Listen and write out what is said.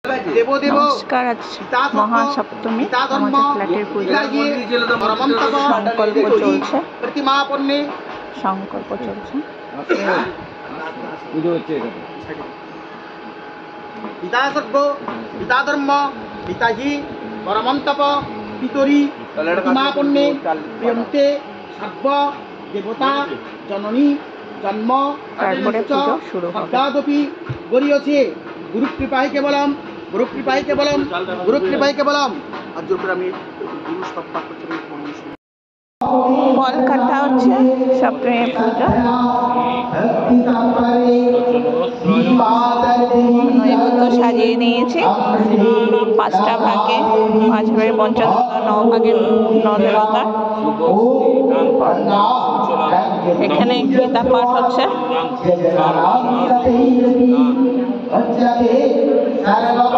নমস্কার। আজ মহাসপ্তমী, আমাদের ফ্ল্যাটের পুজো সংকল্প চলছে। সংকল্প চলছে। পিতা সর্ব, পিতা ধর্ম, পিতাজি পরমন্তপ পিতরি প্রতিমাপন্নে প্রিয়ন্তে সর্ব দেবতা জননী জন্ম তারপরে পুজো শুরু হবে। অজ্ঞাদপি গরিয়ছে গুরু কৃপায় কেবলম, গুরু কৃপায় কেবলম, গুরু কৃপায় কেবলম। আর জোর করে আমি গুরু সব পাঠ করতে ফল কাটা হচ্ছে। সপ্তমী পুজো নৈবেদ্য সাজিয়ে নিয়েছি 5টা ভাগে, 5 ভাগে পঞ্চদেবতা, 9 ভাগে 9 দেবতা। এখানে গীতা পাঠ হচ্ছে।